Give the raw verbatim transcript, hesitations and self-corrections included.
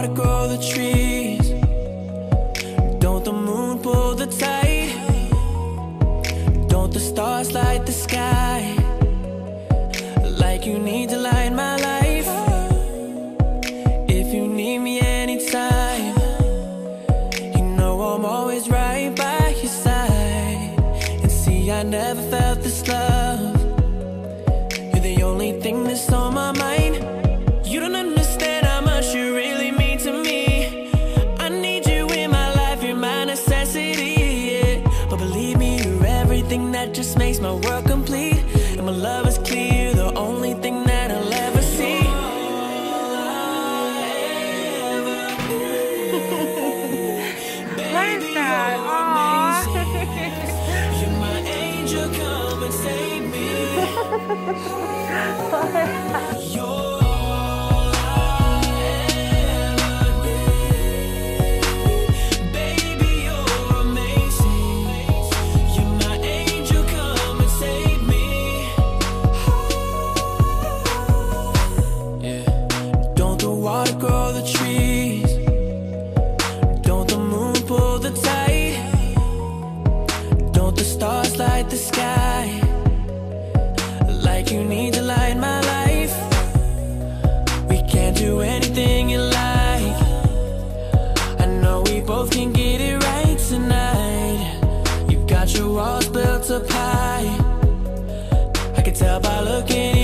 water grow the trees? Don't the moon pull the tide? Don't the stars light the sky? Like you need to light my life. If you need me anytime, you know I'm always right by your side. And see, I never felt this love. You're the only thing that's on my mind. You don't understand how much you really mean to me. I need you in my life, you're my necessity, yeah. But believe me, you're everything that just makes my world complete. And my love is clear, the only thing that I'll ever see. What is that? Aww. You're my angel, come and save me. What is that? You're grow the trees. Don't the moon pull the tide? Don't the stars light the sky? Like you need to light my life. We can't do anything you like. I know we both can get it right tonight. You've got your walls built up high. I can tell by looking